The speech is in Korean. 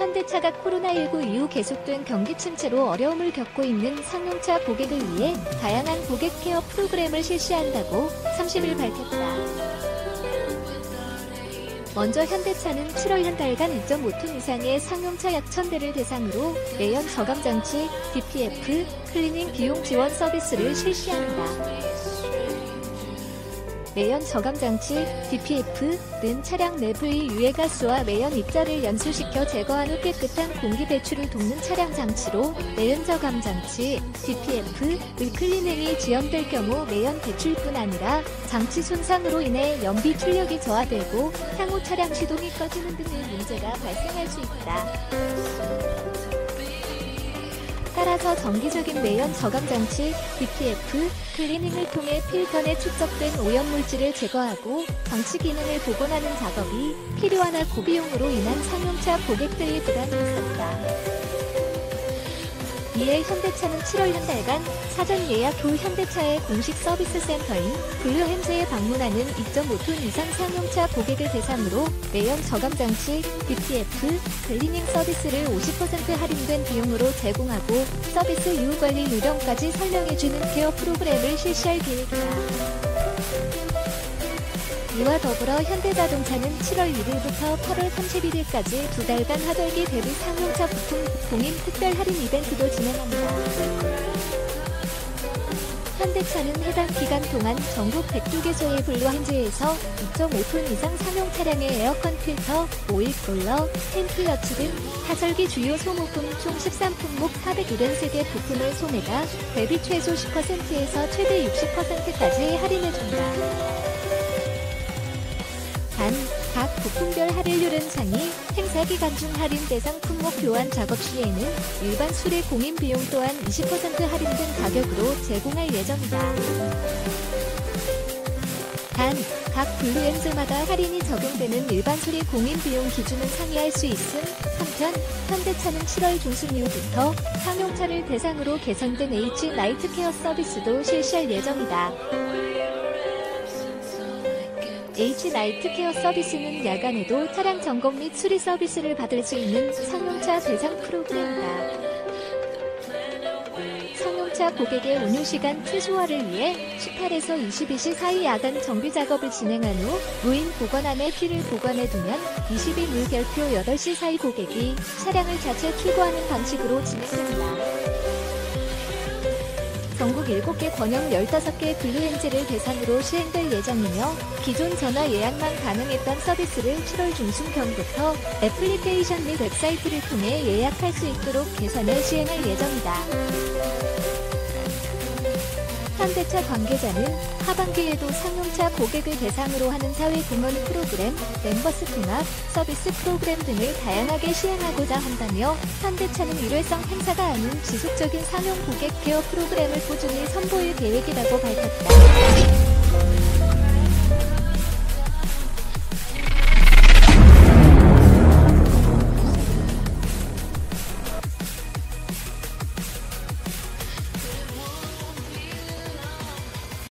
현대차가 코로나19 이후 계속된 경기 침체로 어려움을 겪고 있는 상용차 고객을 위해 다양한 고객 케어 프로그램을 실시한다고 30일 밝혔다. 먼저 현대차는 7월 한 달간 2.5톤 이상의 상용차 약 1000대를 대상으로 매연 저감장치 DPF 클리닝 비용 지원 서비스를 실시한다. 매연 저감장치 DPF는 차량 내부의 유해가스와 매연 입자를 연소시켜 제거한 후 깨끗한 공기 배출을 돕는 차량 장치로 매연 저감장치 DPF의 클리닝이 지연될 경우 매연 배출뿐 아니라 장치 손상으로 인해 연비 출력이 저하되고 향후 차량 시동이 꺼지는 등의 문제가 발생할 수 있다. 따라서 정기적인 매연 저감장치 DPF 클리닝을 통해 필터 내 축적된 오염물질을 제거하고 장치 기능을 복원하는 작업이 필요하나 고비용으로 인한 상용차 고객들의 부담이 있었다. 이에 현대차는 7월 한 달간 사전 예약 후 현대차의 공식 서비스 센터인 블루햄즈에 방문하는 2.5톤 이상 상용차 고객을 대상으로 매연 저감장치 DPF 클리닝 서비스를 50% 할인된 비용으로 제공하고 서비스 이후 관리 요령까지 설명해주는 케어 프로그램을 실시할 계획이다. 이와 더불어 현대자동차는 7월 1일부터 8월 31일까지 2달간 하반기 대비 상용차 부품 공인 특별 할인 이벤트도 진행합니다. 현대차는 해당 기간 동안 전국 102개소의 블루햄즈에서 2.5톤 이상 상용 차량의 에어컨 필터, 오일 쿨러, 팬클러치 등 하절기 주요 소모품 총 13품목 473개 부품을 소매가 대비 최소 10%에서 최대 60%까지 할인해준다. 단, 각 부품별 할인율은 상위, 행사기간 중 할인 대상 품목 교환 작업 시에는 일반 수리 공인 비용 또한 20% 할인된 가격으로 제공할 예정이다. 단, 각 블루햄즈마다 할인이 적용되는 일반 수리 공인 비용 기준은 상이할 수 있음. 한편, 현대차는 7월 중순 이후부터 상용차를 대상으로 개선된 H 나이트 케어 서비스도 실시할 예정이다. H 나이트 케어 서비스는 야간에도 차량 점검 및 수리 서비스를 받을 수 있는 상용차 대상 프로그램이다. 상용차 고객의 운유시간 최소화를 위해 18에서 22시 사이 야간 정비 작업을 진행한 후 무인 보관함에 피를 보관해두면 20일 무결표 8시 사이 고객이 차량을 자체 출고하는 방식으로 진행된다. 전국 7개 권역 15개 블루햄즈를 대상으로 시행될 예정이며 기존 전화 예약만 가능했던 서비스를 7월 중순경부터 애플리케이션 및 웹사이트를 통해 예약할 수 있도록 개선해 시행할 예정이다. 현대차 관계자는 하반기에도 상용차 고객을 대상으로 하는 사회공헌 프로그램, 멤버스 통합, 서비스 프로그램 등을 다양하게 시행하고자 한다며 현대차는 일회성 행사가 아닌 지속적인 상용 고객 케어 프로그램을 꾸준히 선보일 계획이라고 밝혔다.